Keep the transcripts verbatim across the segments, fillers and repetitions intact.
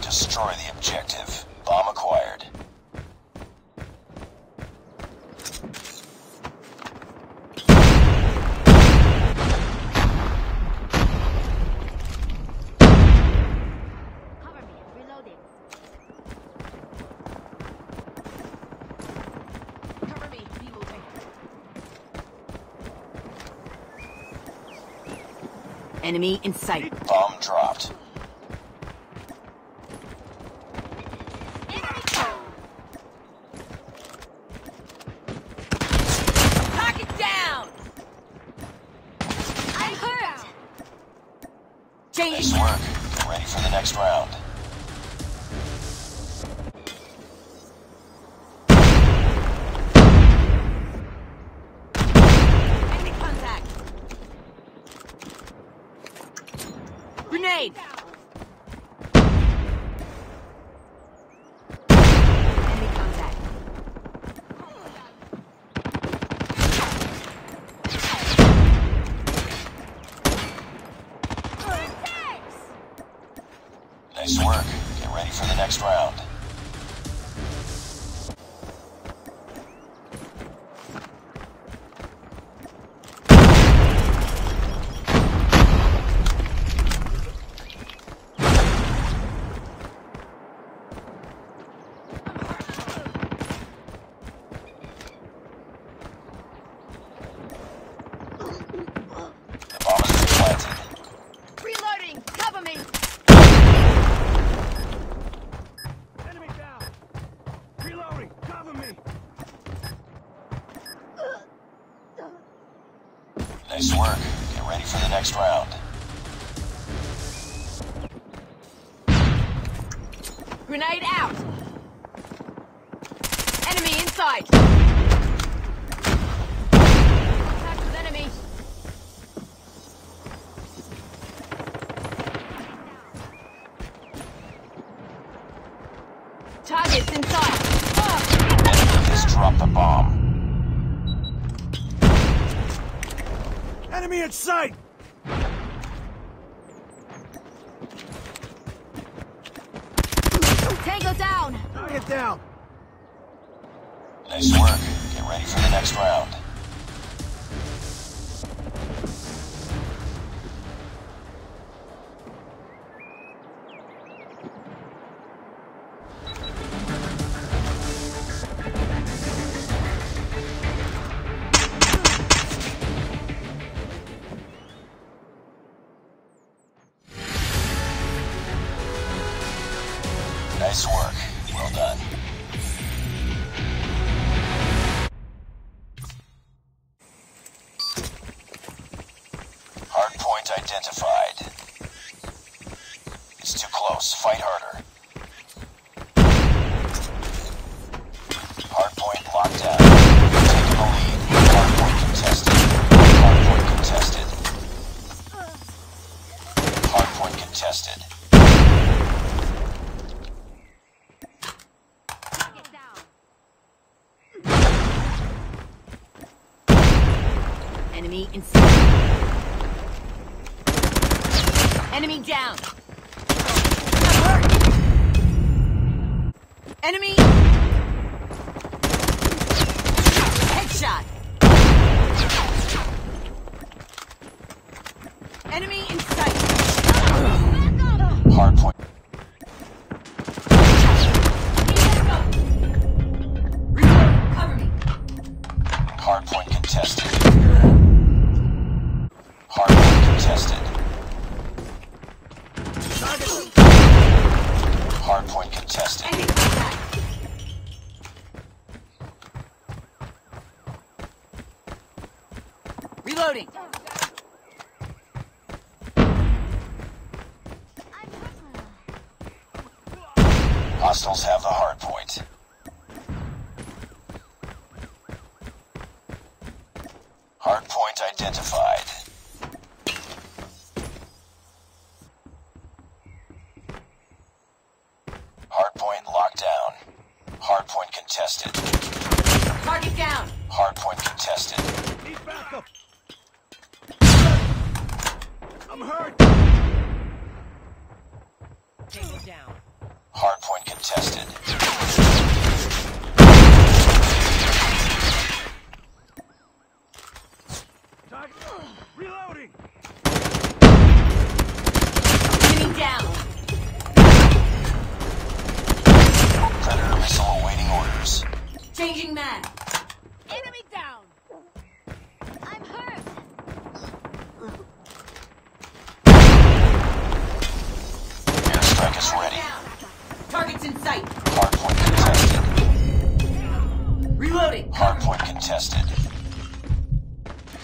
Destroy the objective. Bomb acquired. Cover me. Reloading. Cover me. Reloading. Enemy in sight. Bomb dropped. Nice work. Get ready for the next round. Enemy contact. Grenade. Enemy contact. Nice work. Get ready for the next round. The bomb has been planted. Reloading. Cover me. Enemy down! Reloading! Cover me! Nice work. Get ready for the next round. Grenade out. Enemy inside. Contact with enemy. Targets inside. Enemy has dropped the bomb. Enemy in sight! Tango down. Target down! Nice work. Get ready for the next round. Nice work. Well done. Hardpoint identified. It's too close. Fight harder. Hardpoint locked down. Taking the lead. Hardpoint contested. Hardpoint contested. Hardpoint contested. Get down. Enemy inside. Enemy down. Enemy. Headshot. Enemy in sight. Hardpoint. Cover me. Hardpoint contested. Hardpoint contested. Hardpoint contested. Enemy contact. Reloading. Hostiles have the hardpoint. Hardpoint identified. Hardpoint locked down. Hardpoint contested. Target down. Hardpoint contested. Need backup! I'm hurt! Tango down. Hardpoint contested. Target. Reloading. Enemy down. Predator missile awaiting orders. Changing mag. Enemy down. I'm hurt. Airstrike is ready. Down. Targets in sight. Hardpoint contested. Reloading. Hardpoint contested.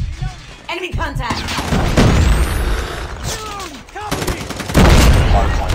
Enemy contact. Reloading. Cover me. Hardpoint